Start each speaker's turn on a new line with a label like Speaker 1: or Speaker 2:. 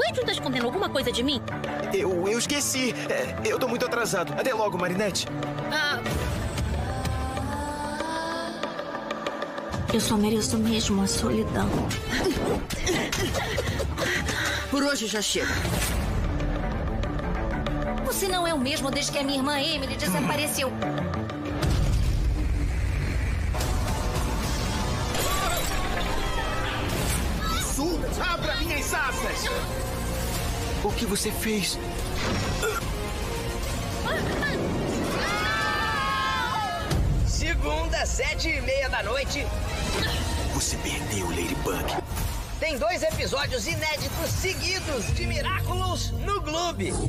Speaker 1: sempre tá escondendo alguma coisa de mim?
Speaker 2: Eu esqueci. Eu tô muito atrasado. Até logo, Marinette.
Speaker 3: Eu só mereço mesmo a solidão.
Speaker 4: Por hoje já chega.
Speaker 3: Você não é o mesmo desde que a minha irmã Emily desapareceu.
Speaker 2: Abra minhas asas! O que você fez?
Speaker 5: Segunda, 7:30 da noite.
Speaker 2: Você perdeu, Ladybug.
Speaker 5: Tem 2 episódios inéditos seguidos de Miraculous no Gloob.